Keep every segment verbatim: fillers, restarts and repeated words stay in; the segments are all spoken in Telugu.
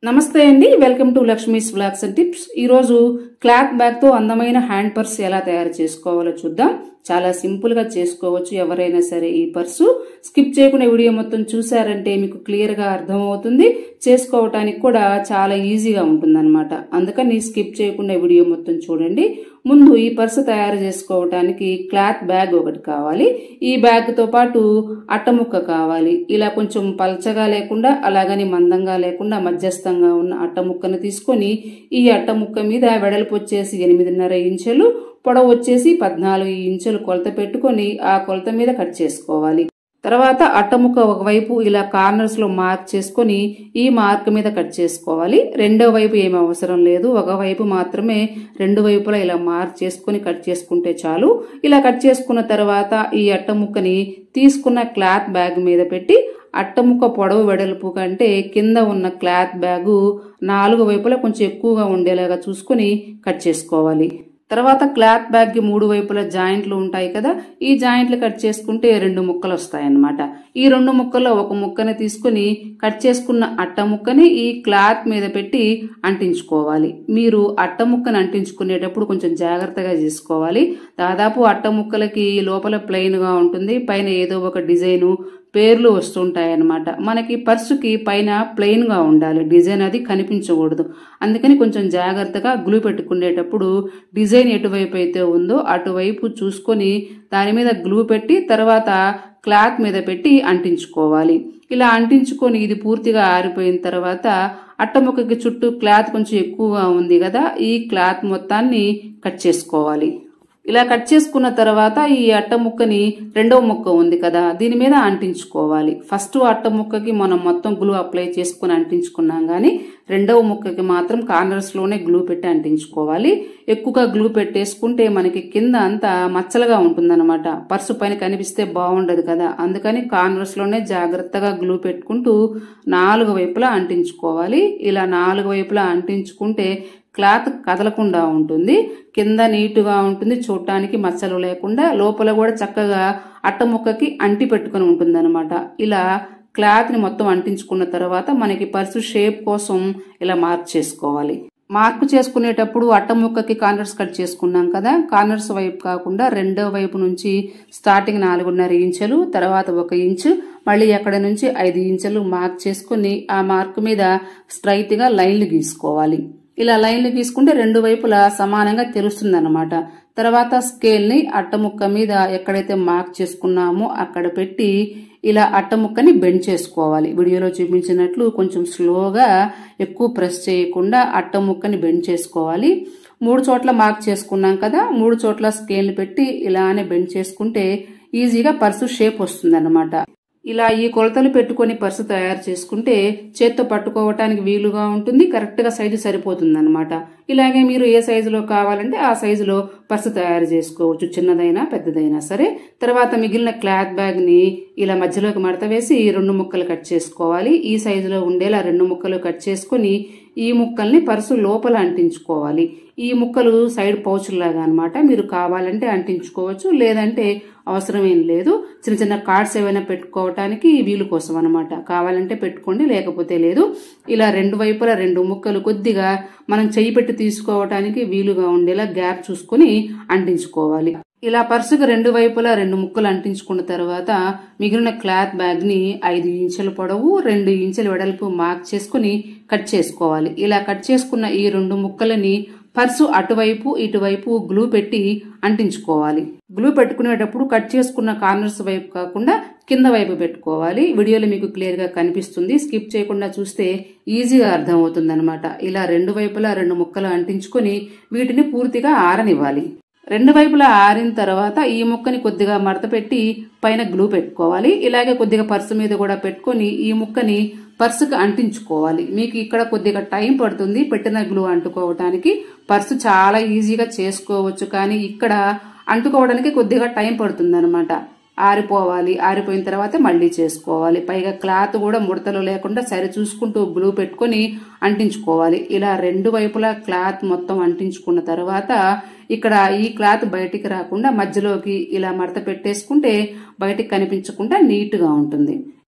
నమస్తే అండి, welcome to Lakshmi's vlogs and tips. ఈ రోజు క్లాత్ బ్యాగ్ తో అందమైన హ్యాండ్ పర్స్ ఎలా తయారు చేసుకోవాలో చూద్దాం. చాలా సింపుల్ గా చేసుకోవచ్చు ఎవరైనా సరే. ఈ పర్సు స్కిప్ చేయకుండా వీడియో మొత్తం చూసారంటే మీకు క్లియర్ గా అర్థమవుతుంది, చేసుకోవటానికి కూడా చాలా ఈజీగా ఉంటుందన్నమాట. అందుకని స్కిప్ చేయకుండా వీడియో మొత్తం చూడండి. ముందు ఈ పర్సు తయారు చేసుకోవటానికి క్లాత్ బ్యాగ్ ఒకటి కావాలి. ఈ బ్యాగ్ తో పాటు అట్టముక్క కావాలి. ఇలా కొంచెం పల్చగా లేకుండా అలాగని మందంగా లేకుండా మధ్యస్థంగా ఉన్న అట్టముక్కను తీసుకొని ఈ అట్టముక్క మీద వెడల్పు వచ్చేసి ఎనిమిదిన్నర ఇంచులు, పొడవు వచ్చేసి పద్నాలుగు ఇంచులు కొలత పెట్టుకొని ఆ కొలత మీద కట్ చేసుకోవాలి. తర్వాత అట్టముక్క ఒకవైపు ఇలా కార్నర్స్ లో మార్క్ చేసుకుని ఈ మార్క్ మీద కట్ చేసుకోవాలి. రెండో వైపు ఏమి అవసరం లేదు, ఒకవైపు మాత్రమే రెండు వైపులా ఇలా మార్క్ చేసుకుని కట్ చేసుకుంటే చాలు. ఇలా కట్ చేసుకున్న తర్వాత ఈ అట్టముక్కని తీసుకున్న క్లాత్ బ్యాగ్ మీద పెట్టి అట్టముక్క పొడవు వెడల్పు కంటే కింద ఉన్న క్లాత్ బ్యాగు నాలుగు వైపులా కొంచెం ఎక్కువగా ఉండేలాగా చూసుకుని కట్ చేసుకోవాలి. తర్వాత క్లాత్ బ్యాగ్ కి మూడు వైపుల జాయింట్లు ఉంటాయి కదా, ఈ జాయింట్లు కట్ చేసుకుంటే రెండు ముక్కలు వస్తాయన్నమాట. ఈ రెండు ముక్కల్లో ఒక ముక్కని తీసుకుని కట్ చేసుకున్న అట్ట ముక్కని ఈ క్లాత్ మీద పెట్టి అంటించుకోవాలి. మీరు అట్ట ముక్కని అంటించుకునేటప్పుడు కొంచెం జాగ్రత్తగా చేసుకోవాలి. దాదాపు అట్ట ముక్కలకి లోపల ప్లెయిన్ గా ఉంటుంది, పైన ఏదో ఒక డిజైను పేర్లు వస్తుంటాయి అన్నమాట. మనకి పర్సుకి పైన ప్లెయిన్ గా ఉండాలి, డిజైన్ అది కనిపించకూడదు. అందుకని కొంచెం జాగ్రత్తగా గ్లూ పెట్టుకునేటప్పుడు డిజైన్ ఎటువైపు అయితే ఉందో అటువైపు చూసుకొని దాని మీద గ్లూ పెట్టి తర్వాత క్లాత్ మీద పెట్టి అంటించుకోవాలి. ఇలా అంటించుకొని ఇది పూర్తిగా ఆరిపోయిన తర్వాత అట్టముక్కకి చుట్టూ క్లాత్ కొంచెం ఎక్కువగా ఉంది కదా, ఈ క్లాత్ మొత్తాన్ని కట్ చేసుకోవాలి. ఇలా కట్ చేసుకున్న తర్వాత ఈ అట్ట ముక్కని రెండవ ముక్క ఉంది కదా దీని మీద అంటించుకోవాలి. ఫస్ట్ అట్ట ముక్కకి మనం మొత్తం గ్లూ అప్లై చేసుకుని అంటించుకున్నాం గానీ రెండవ ముక్కకి మాత్రం కార్నర్స్ లోనే గ్లూ పెట్టి అంటించుకోవాలి. ఎక్కువగా గ్లూ పెట్టేసుకుంటే మనకి కింద అంతా మచ్చలుగా ఉంటుందన్నమాట, పర్సు పైన కనిపిస్తే బాగుండదు కదా. అందుకని కార్నర్స్ లోనే జాగ్రత్తగా గ్లూ పెట్టుకుంటూ నాలుగు వైపులా అంటించుకోవాలి. ఇలా నాలుగు వైపులా అంటించుకుంటే క్లాత్ కదలకుండా ఉంటుంది, కింద నీటుగా ఉంటుంది, చూడటానికి మచ్చలు లేకుండా లోపల కూడా చక్కగా అట్ట ముక్కకి అంటి పెట్టుకుని ఉంటుంది అనమాట. ఇలా క్లాత్ ని మొత్తం అంటించుకున్న తర్వాత మనకి పర్సు షేప్ కోసం ఇలా మార్క్ చేసుకోవాలి. మార్క్ చేసుకునేటప్పుడు అట్ట ముక్కకి కార్నర్స్ కట్ చేసుకున్నాం కదా, కార్నర్స్ వైపు కాకుండా రెండో వైపు నుంచి స్టార్టింగ్ నాలుగున్నర ఇంచులు, తర్వాత ఒక ఇంచు, మళ్ళీ అక్కడ నుంచి ఐదు ఇంచులు మార్క్ చేసుకుని ఆ మార్క్ మీద స్ట్రైట్ గా లైన్లు గీసుకోవాలి. ఇలా లైన్లు గీసుకుంటే రెండు వైపులా సమానంగా తెలుస్తుంది అనమాట. తర్వాత స్కేల్ ని అట్టముక్క మీద ఎక్కడైతే మార్క్ చేసుకున్నామో అక్కడ పెట్టి ఇలా అట్టముక్కని బెండ్ చేసుకోవాలి. వీడియోలో చూపించినట్లు కొంచెం స్లోగా, ఎక్కువ ప్రెస్ చేయకుండా అట్టముక్కని బెండ్ చేసుకోవాలి. మూడు చోట్ల మార్క్ చేసుకున్నాం కదా, మూడు చోట్ల స్కేల్ ని పెట్టి ఇలానే బెండ్ చేసుకుంటే ఈజీగా పర్సు షేప్ వస్తుంది అన్నమాట. ఇలా ఈ కొలతలు పెట్టుకుని పర్సు తయారు చేసుకుంటే చేత్తో పట్టుకోవటానికి వీలుగా ఉంటుంది, కరెక్ట్ గా సైజు సరిపోతుంది అనమాట. ఇలాగే మీరు ఏ సైజులో కావాలంటే ఆ సైజులో పర్సు తయారు చేసుకోవచ్చు, చిన్నదైనా పెద్దదైనా సరే. తర్వాత మిగిలిన క్లాత్ బ్యాగ్ ని ఇలా మధ్యలోకి మడత వేసి రెండు ముక్కలు కట్ చేసుకోవాలి. ఈ సైజులో ఉండేలా రెండు ముక్కలు కట్ చేసుకుని ఈ ముక్కల్ని పర్సు లోపల అంటించుకోవాలి. ఈ ముక్కలు సైడ్ పౌచుల్లాగా అనమాట, మీరు కావాలంటే అంటించుకోవచ్చు, లేదంటే అవసరం ఏం లేదు. చిన్న చిన్న కార్డ్స్ ఏమైనా పెట్టుకోవటానికి వీలు కోసం అనమాట, కావాలంటే పెట్టుకోండి, లేకపోతే లేదు. ఇలా రెండు వైపులా రెండు ముక్కలు కొద్దిగా మనం చెయ్యి పెట్టి తీసుకోవటానికి వీలుగా ఉండేలా గ్యాప్ చూసుకుని అంటించుకోవాలి. ఇలా పర్సుకు రెండు వైపులా రెండు ముక్కలు అంటించుకున్న తర్వాత మిగిలిన క్లాత్ బ్యాగ్ ని ఐదు ఇంచుల పొడవు, రెండు ఇంచుల వెడల్పు మార్క్ చేసుకుని కట్ చేసుకోవాలి. ఇలా కట్ చేసుకున్న ఈ రెండు ముక్కలని పర్సు అటువైపు ఇటువైపు గ్లూ పెట్టి అంటించుకోవాలి. గ్లూ పెట్టుకునేటప్పుడు కట్ చేసుకున్న కార్నర్స్ వైపు కాకుండా కింద వైపు పెట్టుకోవాలి. వీడియోలో మీకు క్లియర్ గా కనిపిస్తుంది, స్కిప్ చేయకుండా చూస్తే ఈజీగా అర్థం అవుతుంది అనమాట. ఇలా రెండు వైపులా రెండు ముక్కలు అంటించుకుని వీటిని పూర్తిగా ఆరనివ్వాలి. రెండు వైపులా ఆరిన తర్వాత ఈ ముక్కని కొద్దిగా మడత పెట్టి పైన గ్లూ పెట్టుకోవాలి. ఇలాగే కొద్దిగా పర్సు మీద కూడా పెట్టుకుని ఈ ముక్కని పర్సుకు అంటించుకోవాలి. మీకు ఇక్కడ కొద్దిగా టైం పడుతుంది పెట్టిన గ్లూ అంటుకోవటానికి, పర్సు చాలా ఈజీగా చేసుకోవచ్చు కానీ ఇక్కడ అంటుకోవడానికి కొద్దిగా టైం పడుతుంది అనమాట. ఆరిపోవాలి, ఆరిపోయిన తర్వాత మళ్ళీ చేసుకోవాలి. పైగా క్లాత్ కూడా ముడతలు లేకుండా సరి చూసుకుంటూ గ్లూ పెట్టుకుని అంటించుకోవాలి. ఇలా రెండు వైపులా క్లాత్ మొత్తం అంటించుకున్న తర్వాత ఇక్కడ ఈ క్లాత్ బయటికి రాకుండా మధ్యలోకి ఇలా మడత పెట్టేసుకుంటే బయటికి కనిపించకుండా నీట్ గా ఉంటుంది.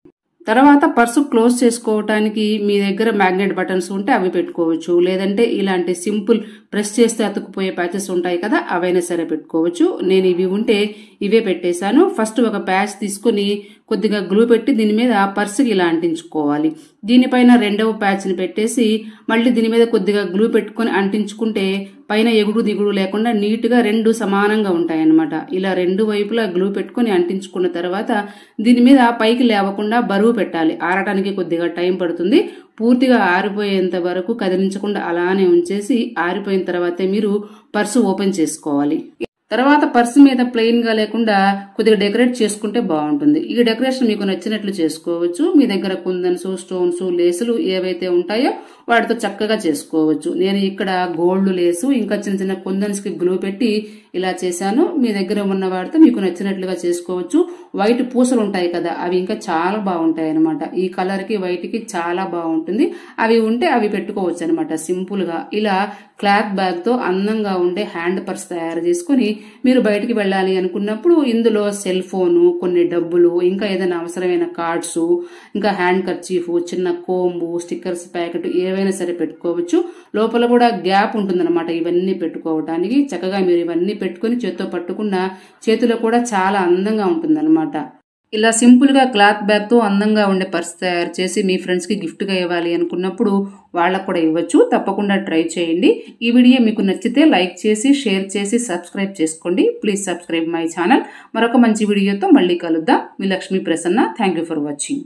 తర్వాత పర్సు క్లోజ్ చేసుకోవటానికి మీ దగ్గర మ్యాగ్నెట్ బటన్స్ ఉంటే అవి పెట్టుకోవచ్చు, లేదంటే ఇలాంటి సింపుల్ ప్రెస్ చేస్తే అతుకుపోయే ప్యాచెస్ ఉంటాయి కదా, అవైనా సరే పెట్టుకోవచ్చు. నేను ఇవి ఉంటే ఇవే పెట్టేశాను. ఫస్ట్ ఒక ప్యాచ్ తీసుకుని కొద్దిగా గ్లూ పెట్టి దీని మీద పర్సుకి ఇలా అంటించుకోవాలి. దీనిపైన రెండవ ప్యాచ్ని పెట్టేసి మళ్ళీ దీని మీద కొద్దిగా గ్లూ పెట్టుకుని అంటించుకుంటే పైన ఎగుడు దిగుడు లేకుండా నీట్గా రెండు సమానంగా ఉంటాయన్నమాట. ఇలా రెండు వైపులా గ్లూ పెట్టుకుని అంటించుకున్న తర్వాత దీని మీద పైకి లేవకుండా బరువు పెట్టాలి. ఆరటానికి కొద్దిగా టైం పడుతుంది. పూర్తిగా ఆరిపోయేంత వరకు కదిలించకుండా అలానే ఉంచేసి ఆరిపోయిన తర్వాతే మీరు పర్సు ఓపెన్ చేసుకోవాలి. తర్వాత పర్సు మీద ప్లెయిన్ గా లేకుండా కొద్దిగా డెకరేట్ చేసుకుంటే బాగుంటుంది. ఈ డెకరేషన్ మీకు నచ్చినట్లు చేసుకోవచ్చు. మీ దగ్గర కుందన్స్, స్టోన్స్, లేసులు ఏవైతే ఉంటాయో వాటితో చక్కగా చేసుకోవచ్చు. నేను ఇక్కడ గోల్డ్ లేసు ఇంకా చిన్న చిన్న కుందన్స్ కి గ్లూ పెట్టి ఇలా చేశాను. మీ దగ్గర ఉన్న వాటితో మీకు నచ్చినట్లుగా చేసుకోవచ్చు. వైట్ పూసలు ఉంటాయి కదా, అవి ఇంకా చాలా బాగుంటాయి అనమాట. ఈ కలర్ కి వైట్ కి చాలా బాగుంటుంది. అవి ఉంటే అవి పెట్టుకోవచ్చు అనమాట. సింపుల్ గా ఇలా క్లాత్ బ్యాగ్ తో అందంగా ఉండే హ్యాండ్ పర్స్ తయారు చేసుకుని మీరు బయటికి వెళ్ళాలి అనుకున్నప్పుడు ఇందులో సెల్ ఫోను, కొన్ని డబ్బులు, ఇంకా ఏదైనా అవసరమైన కార్డ్స్, ఇంకా హ్యాండ్ కర్చీఫ్, చిన్న కోంబు, స్టిక్కర్స్ ప్యాకెట్ ఏవైనా సరే పెట్టుకోవచ్చు. లోపల కూడా గ్యాప్ ఉంటుందన్నమాట ఇవన్నీ పెట్టుకోవటానికి. చక్కగా మీరు ఇవన్నీ పెట్టుకుని చేత్తో పట్టుకున్న చేతిలో కూడా చాలా అందంగా ఉంటుందన్నమాట. ఇలా సింపుల్ గా క్లాత్ బ్యాగ్ తో అందంగా ఉండే పర్స్ తయారు చేసి మీ ఫ్రెండ్స్ కి గిఫ్ట్ గా ఇవ్వాలి అనుకున్నప్పుడు వాళ్ళకు కూడా ఇవ్వచ్చు. తప్పకుండా ట్రై చేయండి. ఈ వీడియో మీకు నచ్చితే లైక్ చేసి, షేర్ చేసి, సబ్స్క్రైబ్ చేసుకోండి. Please subscribe my channel. మరొక మంచి వీడియోతో మళ్ళీ కలుద్దాం. మీ Lakshmi Prasanna. Thank you for watching.